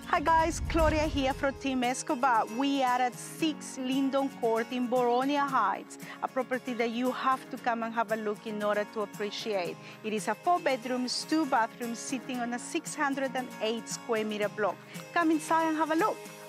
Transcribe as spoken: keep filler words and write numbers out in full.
Hi guys, Gloria here from Team Escobar. We are at six Lyndon Court in Boronia Heights, a property that you have to come and have a look in order to appreciate. It is a four bedrooms, two bathrooms, sitting on a six hundred eight square meter block. Come inside and have a look.